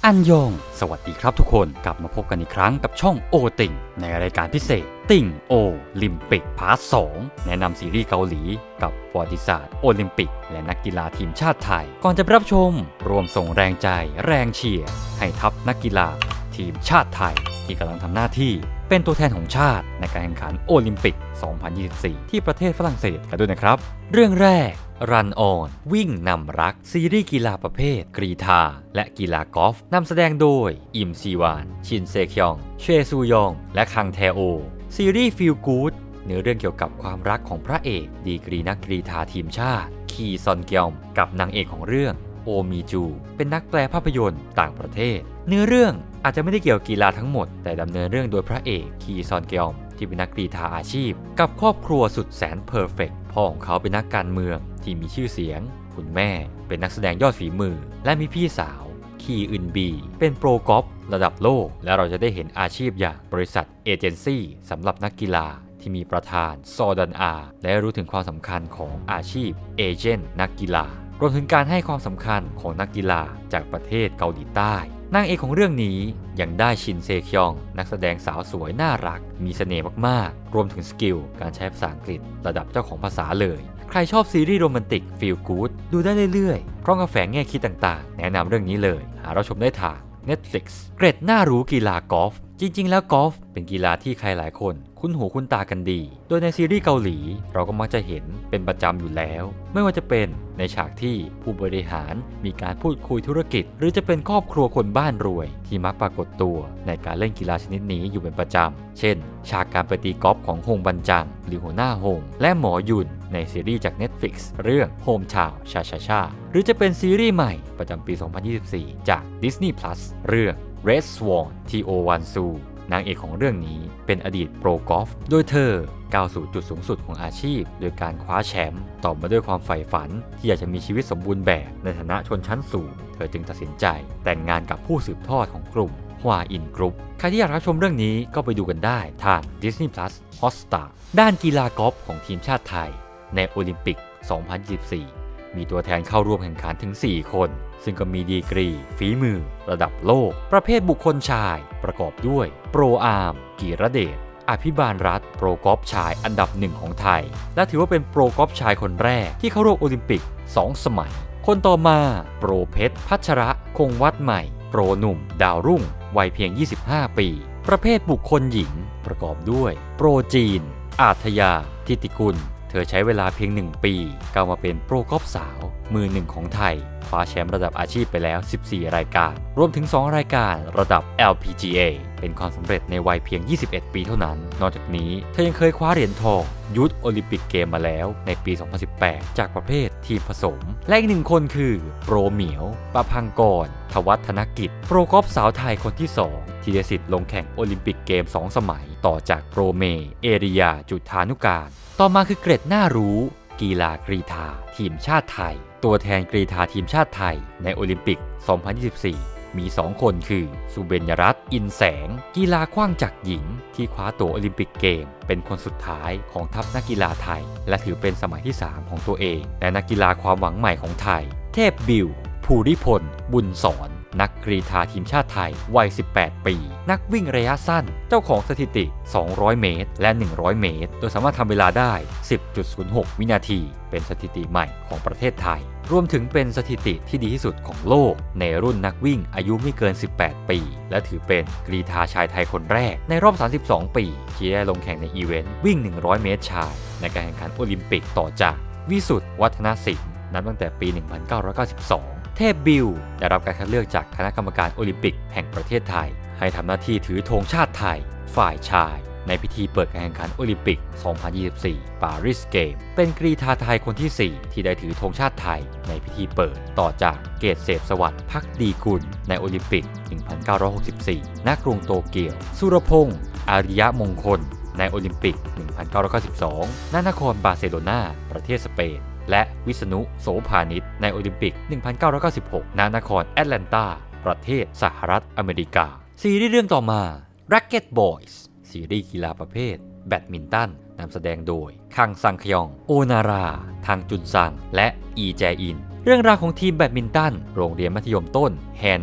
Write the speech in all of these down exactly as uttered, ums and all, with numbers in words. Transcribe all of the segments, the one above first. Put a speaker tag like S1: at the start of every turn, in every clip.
S1: อันยองสวัสดีครับทุกคนกลับมาพบกันอีกครั้งกับช่องโอติ่งในรายการพิเศษติ่งโอลิมปิกพาร์ทสองแนะนำซีรีส์เกาหลีกับประวัติศาสตร์โอลิมปิกและนักกีฬาทีมชาติไทยก่อนจะไปรับชมรวมส่งแรงใจแรงเชียร์ให้ทัพนักกีฬาทีมชาติไทยที่กำลังทำหน้าที่เป็นตัวแทนของชาติในการแข่งขันโอลิมปิก สองพันยี่สิบสี่ ที่ประเทศฝรั่งเศสกันด้วยนะครับเรื่องแรกรันออนวิ่งนำรักซีรีส์กีฬาประเภทกรีฑาและกีฬากอล์ฟนำแสดงโดยอิมซีวานชินเซคยองเชซูยองและคังแทโอซีรีส์ฟีลกู๊ดเนื้อเรื่องเกี่ยวกับความรักของพระเอกดีกรีนักกรีฑาทีมชาติคีซอนเกียมกับนางเอกของเรื่องโอมีจูเป็นนักแปลภาพยนตร์ต่างประเทศเนื้อเรื่องอาจจะไม่ได้เกี่ยวกับกีฬาทั้งหมดแต่ดำเนินเรื่องโดยพระเอกคีซอนเกียมที่เป็นนักกรีฑาอาชีพกับครอบครัวสุดแสนเพอร์เฟกต์พ่อของเขาเป็นนักการเมืองที่มีชื่อเสียงคุณแม่เป็นนักแสดงยอดฝีมือและมีพี่สาวคีอึนบีเป็นโปรกอล์ฟระดับโลกและเราจะได้เห็นอาชีพอย่างบริษัทเอเจนซี่สำหรับนักกีฬาที่มีประธานซอดันอาและรู้ถึงความสำคัญของอาชีพเอเจนต์นักกีฬารวมถึงการให้ความสำคัญของนักกีฬาจากประเทศเกาหลีใต้นางเอกของเรื่องนี้ยังได้ชินเซคยองนักแสดงสาวสวยน่ารักมีเสน่ห์มากๆรวมถึงสกิลการใช้ภาษาอังกฤษระดับเจ้าของภาษาเลยใครชอบซีรีส์โรแมนติกฟีลกู๊ดดูได้เรื่อยๆพร้อมกับแฝงแง่คิดต่างๆแนะนำเรื่องนี้เลยหาเราชมได้ทาง Netflix เกร็ดน่ารู้กีฬากอล์ฟจริงๆแล้วกอล์ฟเป็นกีฬาที่ใครหลายคนคุ้นหูคุ้นตากันดีโดยในซีรีส์เกาหลีเราก็มักจะเห็นเป็นประจำอยู่แล้วไม่ว่าจะเป็นในฉากที่ผู้บริหารมีการพูดคุยธุรกิจหรือจะเป็นครอบครัวคนบ้านรวยที่มักปรากฏตัวในการเล่นกีฬาชนิดนี้อยู่เป็นประจำเช่นฉากการไปตีกอล์ฟของฮงบันจังหรือหัวหน้าฮงและหมอยุนในซีรีส์จาก Netflix เรื่อง Home Town ชาชาชาหรือจะเป็นซีรีส์ใหม่ประจำปี สองพันยี่สิบสี่ จาก Disney Plus เรื่อง Red Swan ที โอ วัน ซูนางเอกของเรื่องนี้เป็นอดีตโปรกอล์ฟโดยเธอก้าวสู่จุดสูงสุดของอาชีพโดยการคว้าแชมป์ต่อมาด้วยความใฝ่ฝันที่อยากจะมีชีวิตสมบูรณ์แบบในฐานะชนชั้นสูงเธอจึงตัดสินใจแต่งงานกับผู้สืบทอดของกลุ่มฮวาอินกรุ๊ปใครที่อยากรับชมเรื่องนี้ก็ไปดูกันได้ทาง Disney Plus Hotstar ด้านกีฬากอล์ฟของทีมชาติไทยในโอลิมปิก สองพันยี่สิบสี่ มีตัวแทนเข้าร่วมแข่งขันถึง สี่ คนซึ่งก็มีดีกรีฝีมือระดับโลกประเภทบุคคลชายประกอบด้วยโปรอาร์มกีรเดชอภิบาลรัฐโปรกอล์ฟชายอันดับหนึ่งของไทยและถือว่าเป็นโปรกอล์ฟชายคนแรกที่เข้าร่วมโอลิมปิกสองสมัยคนต่อมาโปรเพชรพัชระคงวัดใหม่โปรหนุ่มดาวรุ่งวัยเพียงยี่สิบห้าปีประเภทบุคคลหญิงประกอบด้วยโปรจีนอาทยาทิติกุลเธอใช้เวลาเพียงหนึ่งปีก้าวมาเป็นโปรกอล์ฟสาวมือหนึ่งของไทยคว้าแชมป์ระดับอาชีพไปแล้ว สิบสี่ รายการรวมถึง สอง รายการระดับ แอล พี จี เอ เป็นความสำเร็จในวัยเพียง ยี่สิบเอ็ด ปีเท่านั้นนอกจากนี้เธอยังเคยคว้าเหรียญทองยูทโอลิมปิกเกมมาแล้วในปี สองพันสิบแปด จากประเภททีมผสมและอีกหนึ่งคนคือโปรเหมียวประพังกรทวัฒนกิจโปรกอล์ฟสาวไทยคนที่สองที่ได้สิทธิ์ลงแข่งโอลิมปิกเกม สอง สมัยต่อจากโปรเมเอริยาจุฑานุการต่อมาคือเกร็ดน่ารู้กีฬากรีฑาทีมชาติไทยตัวแทนกรีฑาทีมชาติไทยในโอลิมปิก สองพันยี่สิบสี่ มี สอง คนคือสุเบญญรัตน์อินแสงกีฬาขว้างจักรหญิงที่คว้าตั๋วโอลิมปิกเกมเป็นคนสุดท้ายของทัพนักกีฬาไทยและถือเป็นสมัยที่ สาม ของตัวเองและนักกีฬาความหวังใหม่ของไทยเทพบิวภูริพลบุญสอนนักกรีฑาทีมชาติไทยวัย สิบแปด ปีนักวิ่งระยะสั้นเจ้าของสถิติ สองร้อย เมตรและ หนึ่งร้อย เมตรโดยสามารถทำเวลาได้ สิบจุดศูนย์หก วินาทีเป็นสถิติใหม่ของประเทศไทยรวมถึงเป็นสถิติที่ดีที่สุดของโลกในรุ่นนักวิ่งอายุไม่เกิน สิบแปด ปีและถือเป็นกรีฑาชายไทยคนแรกในรอบ สามสิบสอง ปีที่ได้ลงแข่งในอีเวนต์วิ่ง หนึ่งร้อย เมตรชายในการแข่งขันโอลิมปิกต่อจากวิสุทธิ์วัฒนศิลป์นับตั้งแต่ปี หนึ่งพันเก้าร้อยเก้าสิบสองเทพบิวได้รับการคัดเลือกจากคณะกรรมการโอลิมปิกแห่งประเทศไทยให้ทำหน้าที่ถือธงชาติไทยฝ่ายชายในพิธีเปิดการแข่งขันโอลิมปิก สองพันยี่สิบสี่ ปารีสเกมเป็นกรีฑาไทยคนที่ สี่ ที่ได้ถือธงชาติไทยในพิธีเปิดต่อจากเกตเสพสวัสดิ์ภักดีกุลในโอลิมปิก หนึ่งพันเก้าร้อยหกสิบสี่ ณ กรุงโตเกียวสุรพงษ์อาริยะมงคลในโอลิมปิก หนึ่งพันเก้าร้อยเก้าสิบสอง ณ นครบาร์เซโลนาประเทศสเปนและวิษณุโสภานิชในโอลิมปิก หนึ่งพันเก้าร้อยเก้าสิบหก ณ นครแอตแลนตาประเทศสหรัฐอเมริกาซีรีส์เรื่องต่อมา Racket Boys ซีรีส์กีฬาประเภทแบดมินตันนำแสดงโดยคังซังคยองโอนาราทางจุนซังและอีแจอินเรื่องราวของทีมแบดมินตันโรงเรียนมัธยมต้นแฮนำ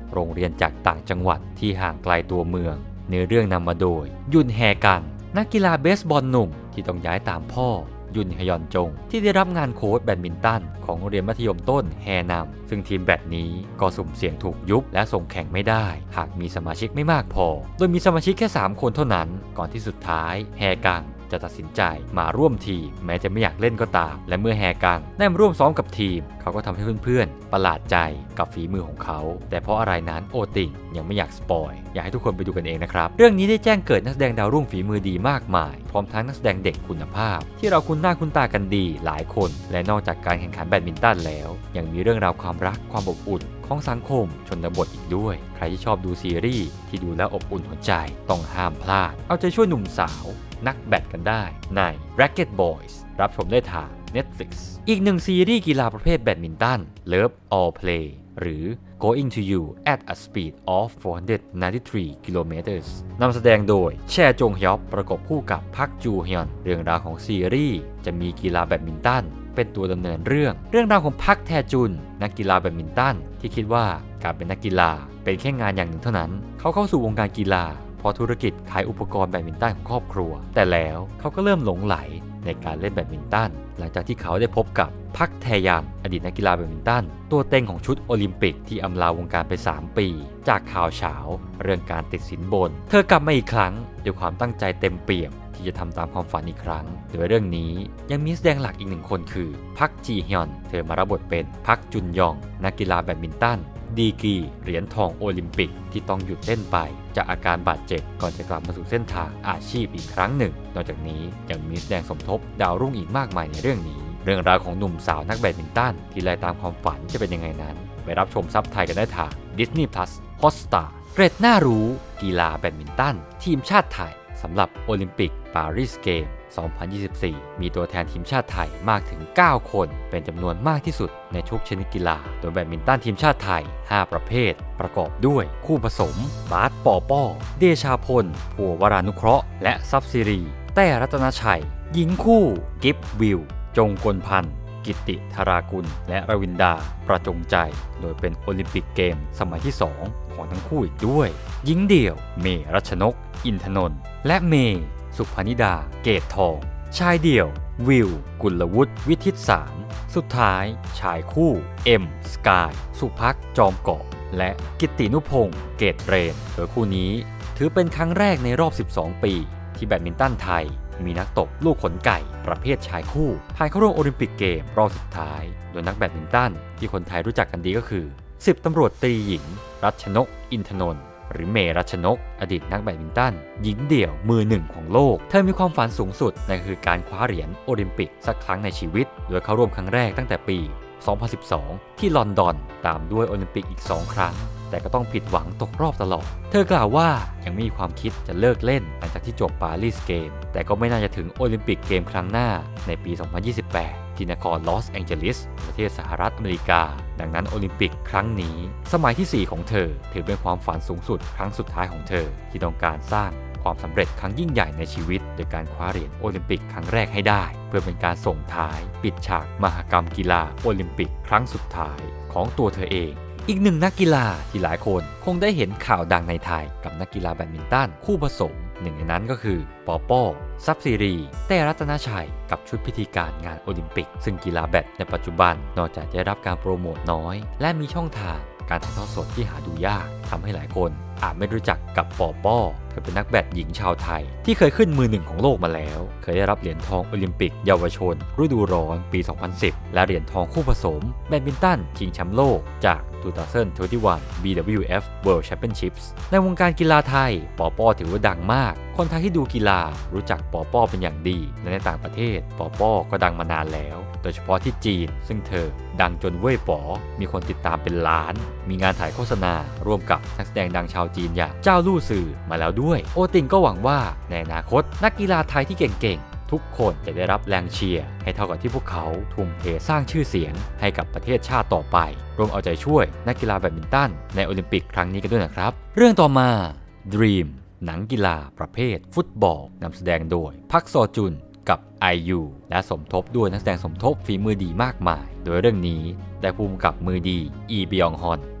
S1: โรงเรียนจากต่างจังหวัดที่ห่างไกลตัวเมืองเนื้อเรื่องนำมาโดยยุนแฮกังนักกีฬาเบสบอลหนุ่มที่ต้องย้ายตามพ่อยุนฮยอนจงที่ได้รับงานโค้ชแบดมินตันของโรงเรียนมัธยมต้นแฮนำซึ่งทีมแบดนี้ก็สุ่มเสี่ยงถูกยุบและส่งแข่งไม่ได้หากมีสมาชิกไม่มากพอโดยมีสมาชิกแค่สามคนเท่านั้นก่อนที่สุดท้ายแฮกังจะตัดสินใจมาร่วมทีมแม้จะไม่อยากเล่นก็ตามและเมื่อแฮกังได้มาร่วมซ้อมกับทีมเขาก็ทำให้เพื่อนๆประหลาดใจกับฝีมือของเขาแต่เพราะอะไรนั้นโอติงยังไม่อยากสปอยอยากให้ทุกคนไปดูกันเองนะครับเรื่องนี้ได้แจ้งเกิดนักแสดงดาวรุ่งฝีมือดีมากมายพร้อมทั้งนักแสดงเด็กคุณภาพที่เราคุ้นหน้าคุ้นตากันดีหลายคนและนอกจากการแข่งขันแบดมินตันแล้วยังมีเรื่องราวความรักความอบอุ่นของสังคมชนบทอีกด้วยใครที่ชอบดูซีรีส์ที่ดูแล้วอบอุ่นหัวใจต้องห้ามพลาดเอาใจช่วยหนุ่มสาวนักแบดกันได้ใน Racket Boys รับชมได้ทาง Netflix อีกหนึ่งซีรีส์กีฬาประเภทแบดมินตัน Love All Play หรือ Going to You at a Speed of โฟร์ ไนน์ตี้ทรี กิโลเมตร นำแสดงโดยแชจงฮยอปประกบคู่กับพักจูฮยอนเรื่องราวของซีรีส์จะมีกีฬาแบดมินตันเป็นตัวดำเนินเรื่องเรื่องราวของพักแทจุนนักกีฬาแบดมินตันที่คิดว่าการเป็นนักกีฬาเป็นแค่งานอย่างหนึ่งเท่านั้นเขาเข้าสู่วงการกีฬาเพราะธุรกิจขายอุปกรณ์แบดมินตันของครอบครัวแต่แล้วเขาก็เริ่มหลงไหลในการเล่นแบดมินตันหลังจากที่เขาได้พบกับพักแทยังอดีตนักกีฬาแบดมินตันตัวเต็งของชุดโอลิมปิกที่อำลาวงการไปสามปีจากข่าวเฉาเรื่องการติดสินบนเธอกลับมาอีกครั้งด้วยความตั้งใจเต็มเปี่ยมที่จะทำตามความฝันอีกครั้งโดยเรื่องนี้ยังมีแสดงหลักอีกหนึ่งคนคือพักจีฮยอนเธอมารับบทเป็นพักจุนยองนักกีฬาแบดมินตันดีกรีเหรียญทองโอลิมปิกที่ต้องหยุดเล่นไปจากอาการบาดเจ็บก่อนจะกลับมาสู่เส้นทางอาชีพอีกครั้งหนึ่งนอกจากนี้ยังมีแสดงสมทบดาวรุ่งอีกมากมายในเรื่องนี้เรื่องราวของหนุ่มสาวนักแบดมินตันที่ไล่ตามความฝันจะเป็นยังไงนั้นไปรับชมซับไทยกันได้ทาง Disney Plus Hotstar เกรดน่ารู้กีฬาแบดมินตันทีมชาติไทยสำหรับโอลิมปิกปารีสเกมสองพันยี่สิบสี่มีตัวแทนทีมชาติไทยมากถึงเก้าคนเป็นจำนวนมากที่สุดในทุกชนิดกีฬาโดยแบดมินตันทีมชาติไทยห้าประเภทประกอบด้วยคู่ผสมบาสปอป้อเดชาพลผัววรานุเคราะห์และซับซิรีแต้รัตนชัยหญิงคู่กิฟวิวจงกลพันธ์กิตติธารากุลและรวินดาประจงใจโดยเป็นโอลิมปิกเกมสมัยที่สองของทั้งคู่อีกด้วยหญิงเดี่ยวเมรัชนกอินทนนท์และเมสุพนิดาเกตทองชายเดี่ยววิวกุลวุฒิวิทิตสารสุดท้ายชายคู่เอ็มสกายสุภักจอมเกาะและกิตตินุพงศ์เกตเรนโดยคู่นี้ถือเป็นครั้งแรกในรอบสิบสองปีที่แบดมินตันไทยมีนักตบลูกขนไก่ประเภทชายคู่ผ่านเข้าร่วมโอลิมปิกเกมรอบสุดท้ายโดยนักแบดมินตันที่คนไทยรู้จักกันดีก็คือสิบตำรวจตรีหญิงรัชนกอินทนนท์หรือเมรัชนกอดีตนักแบดมินตันหญิงเดี่ยวมือหนึ่งของโลกเธอมีความฝันสูงสุดนั่นคือการคว้าเหรียญโอลิมปิกสักครั้งในชีวิตโดยเข้าร่วมครั้งแรกตั้งแต่ปีสองพันสิบสองที่ลอนดอนตามด้วยโอลิมปิกอีกสองครั้งแต่ก็ต้องผิดหวังตกรอบตลอดเธอกล่าวว่ายังมีความคิดจะเลิกเล่นหลังจากที่จบปารีสเกมแต่ก็ไม่น่าจะถึงโอลิมปิกเกมครั้งหน้าในปีสองพันยี่สิบแปดที่นครลอสแองเจลิสประเทศสหรัฐอเมริกาดังนั้นโอลิมปิกครั้งนี้สมัยที่สี่ของเธอถือเป็นความฝันสูงสุดครั้งสุดท้ายของเธอที่ต้องการสร้างความสำเร็จครั้งยิ่งใหญ่ในชีวิตโดยการคว้าเหรียญโอลิมปิกครั้งแรกให้ได้เพื่อเป็นการส่งท้ายปิดฉากมหกรรมกีฬาโอลิมปิกครั้งสุดท้ายของตัวเธอเองอีกหนึ่งนักกีฬาที่หลายคนคงได้เห็นข่าวดังในไทยกับนักกีฬาแบดมินตันคู่ผสมหนึ่งในนั้นก็คือปอป้อซับซิรีแต้รัตนชัยกับชุดพิธีการงานโอลิมปิกซึ่งกีฬาแบดในปัจจุบันนอกจากจะได้รับการโปรโมทน้อยและมีช่องทางการถ่ายทอดสดที่หาดูยากทำให้หลายคนอาจไม่รู้จักกับปอป้อเธอเป็นนักแบดหญิงชาวไทยที่เคยขึ้นมือหนึ่งของโลกมาแล้วเคยได้รับเหรียญทองโอลิมปิกเยาวชนฤดูร้อนปีสองพันสิบและเหรียญทองคู่ผสมแบดมินตันชิงแชมป์โลกจากสองพันยี่สิบเอ็ด บี ดับเบิลยู เอฟ World Championships ในวงการกีฬาไทยปอป้อถือว่าดังมากคนไทยที่ดูกีฬารู้จักปอป้อเป็นอย่างดีและในต่างประเทศปอป้อก็ดังมานานแล้วโดยเฉพาะที่จีนซึ่งเธอดังจนเว่ยป๋อมีคนติดตามเป็นล้านมีงานถ่ายโฆษณาร่วมกับนักแสดงดังชาวจีนอย่างเจ้าลู่ซือมาแล้วด้วยโอติงก็หวังว่าในอนาคตนักกีฬาไทยที่เก่งๆทุกคนจะได้รับแรงเชียร์ให้เท่ากับที่พวกเขาทุ่มเทสร้างชื่อเสียงให้กับประเทศชาติต่อไปรวมเอาใจช่วยนักกีฬาแบดมินตันในโอลิมปิกครั้งนี้กันด้วยนะครับเรื่องต่อมา Dream หนังกีฬาประเภทฟุตบอลนำแสดงโดยพักซอจุนกับ ไอ ยู และสมทบด้วยนักแสดงสมทบฝีมือดีมากมายโดยเรื่องนี้ได้ภูมิกับมือดีอีบยองฮอน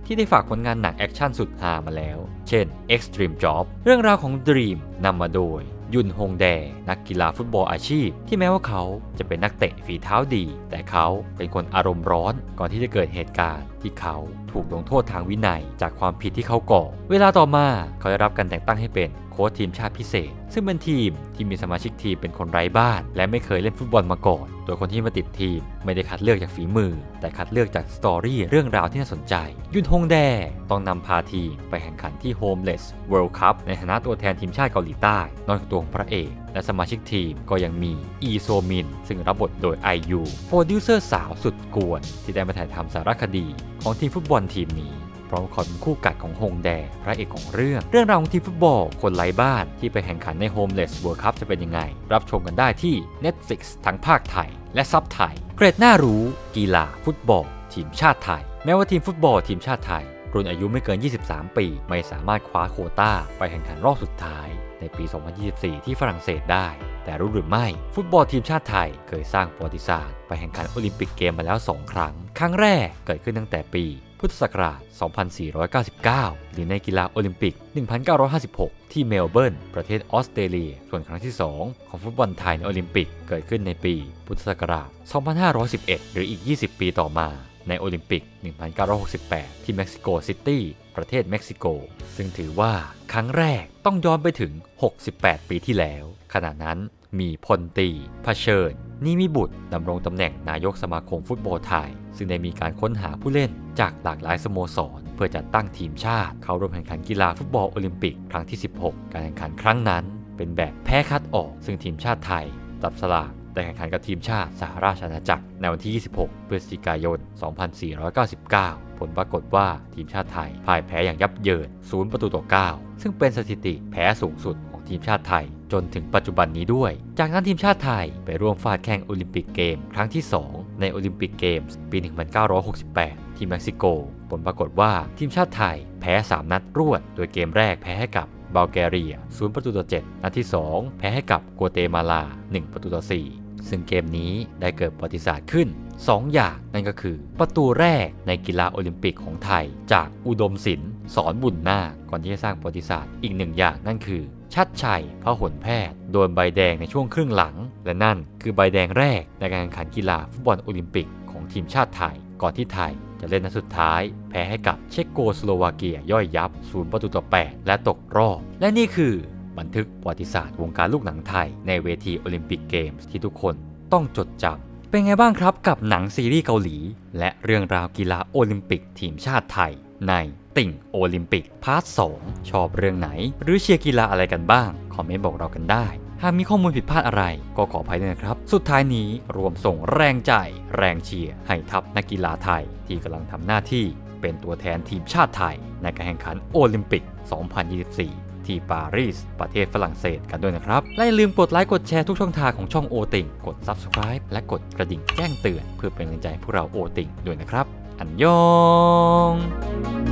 S1: ที่ได้ฝากผลงานหนังแอคชั่นสุดฮามาแล้วเช่น Extreme Job เรื่องราวของ Dream นำมาโดยยุนฮงแดนักกีฬาฟุตบอลอาชีพที่แม้ว่าเขาจะเป็นนักเตะฝีเท้าดีแต่เขาเป็นคนอารมณ์ร้อนก่อนที่จะเกิดเหตุการณ์ที่เขาถูกลงโทษทางวินัยจากความผิดที่เขาก่อเวลาต่อมาเขาได้รับการแต่งตั้งให้เป็นโค้ชทีมชาติพิเศษซึ่งเป็นทีมที่มีสมาชิกทีมเป็นคนไร้บ้านและไม่เคยเล่นฟุตบอลมาก่อนโดยคนที่มาติดทีมไม่ได้คัดเลือกจากฝีมือแต่คัดเลือกจากสตอรี่เรื่องราวที่น่าสนใจยุนฮงแดต้องนำพาทีมไปแข่งขันที่ Homeless World Cup ในฐานะตัวแทนทีมชาติเกาหลีใต้นอกจากตัวของพระเอกและสมาชิกทีมก็ยังมีอีโซมินซึ่งรับบทโดยไอยูโปรดิวเซอร์สาวสุดกวนที่ได้มาถ่ายทำสารคดีของทีมฟุตบอลทีมนี้พร้อมขอเป็นคู่กัดของฮงแดพระเอกของเรื่องเรื่องราวของทีมฟุตบอลคนไร้บ้านที่ไปแข่งขันใน Homeless World Cup จะเป็นยังไงรับชมกันได้ที่ Netflix ทั้งภาคไทยและซับไทยเกรดน่ารู้กีฬาฟุตบอลทีมชาติไทยแม้ว่าทีมฟุตบอลทีมชาติไทยรุ่นอายุไม่เกินยี่สิบสามปีไม่สามารถคว้าโควต้าไปแข่งขันรอบสุดท้ายในปี สองพันยี่สิบสี่ ที่ฝรั่งเศสได้แต่รู้หรือไม่ฟุตบอลทีมชาติไทยเคยสร้างประวัติศาสตร์ไปแข่งขันโอลิมปิกเกมมาแล้วสองครั้งครั้งแรกเกิดขึ้นตั้งแต่ปีพุทธศักราช สองพันสี่ร้อยเก้าสิบเก้า หรือในกีฬาโอลิมปิก หนึ่งพันเก้าร้อยห้าสิบหก ที่เมลเบิร์นประเทศออสเตรเลียส่วนครั้งที่สองของฟุตบอลไทยในโอลิมปิกเกิดขึ้นในปีพุทธศักราช สองพันห้าร้อยสิบเอ็ด หรืออีกยี่สิบปีต่อมาในโอลิมปิก หนึ่งพันเก้าร้อยหกสิบแปด ที่เม็กซิโกซิตี้ประเทศเม็กซิโกซึ่งถือว่าครั้งแรกต้องย้อนไปถึงหกสิบแปดปีที่แล้วขณะนั้นมีพลตรีเผชิญนิมิบุตรดำรงตำแหน่งนายกสมาคมฟุตบอลไทยซึ่งได้มีการค้นหาผู้เล่นจากหลากหลายสโมสรเพื่อจัดตั้งทีมชาติเข้าร่วมแข่งขันกีฬาฟุตบอลโอลิมปิกครั้งที่สิบหกการแข่งขันครั้งนั้นเป็นแบบแพ้คัดออกซึ่งทีมชาติไทยจับสลากได้แข่งขันกับทีมชาติสหราชอาณาจักรในวันที่ยี่สิบหกพฤศจิกายน สองพันสี่ร้อยเก้าสิบเก้า ผลปรากฏว่าทีมชาติไทยพ่ายแพ้อย่างยับเยินศูนย์ประตูต่อเก้าซึ่งเป็นสถิติแพ้สูงสุดของทีมชาติไทยจนถึงปัจจุบันนี้ด้วยจากนั้นทีมชาติไทยไปร่วมฟาดแข่งโอลิมปิกเกมครั้งที่สองในโอลิมปิกเกมส์ปี หนึ่งพันเก้าร้อยหกสิบแปด ที่เม็กซิโกผลปรากฏว่าทีมชาติไทยแพ้สามนัดรวดโดยเกมแรกแพ้ให้กับบัลแกเรียศูนย์ประตูต่อเจ็ดนัดที่สองแพ้ให้กับกัวเตมาลาหนึ่งประตูต่อสี่ซึ่งเกมนี้ได้เกิดประวัติศาสตร์ขึ้นสองอย่างนั่นก็คือประตูแรกในกีฬาโอลิมปิกของไทยจากอุดมศิลป์สอนบุญนาคก่อนที่จะสร้างประวัติศาสตร์อีกหนึ่งอย่างนั่นคือชัดชัยพหลแพทย์โดนใบแดงในช่วงครึ่งหลังและนั่นคือใบแดงแรกในการแข่งขันกีฬาฟุตบอลโอลิมปิกของทีมชาติไทยก่อนที่ไทยจะเล่นนัดสุดท้ายแพ้ให้กับเช็กโกสโลวาเกียย่อยยับศูนย์ประตูต่อแปดและตกรอบและนี่คือบันทึกประวัติศาสตร์วงการลูกหนังไทยในเวทีโอลิมปิกเกมส์ที่ทุกคนต้องจดจำเป็นไงบ้างครับกับหนังซีรีส์เกาหลีและเรื่องราวกีฬาโอลิมปิกทีมชาติไทยในติ่งโอลิมปิกพาร์ทสองชอบเรื่องไหนหรือเชียร์กีฬาอะไรกันบ้างคอมเมนต์บอกเรากันได้หากมีข้อมูลผิดพลาดอะไรก็ขออภัยด้วยนะครับสุดท้ายนี้รวมส่งแรงใจแรงเชียร์ให้ทัพนักกีฬาไทยที่กำลังทำหน้าที่เป็นตัวแทนทีมชาติไทยในการแข่งขันโอลิมปิก สองพันยี่สิบสี่ที่ปารีสประเทศฝรั่งเศสกันด้วยนะครับและอย่าลืมกดไลค์กดแชร์ทุกช่องทางของช่องโอติงกด ซับสไครบ์ และกดกระดิ่งแจ้งเตือนเพื่อเป็นกำลังใจให้พวกเราโอติงด้วยนะครับอันยอง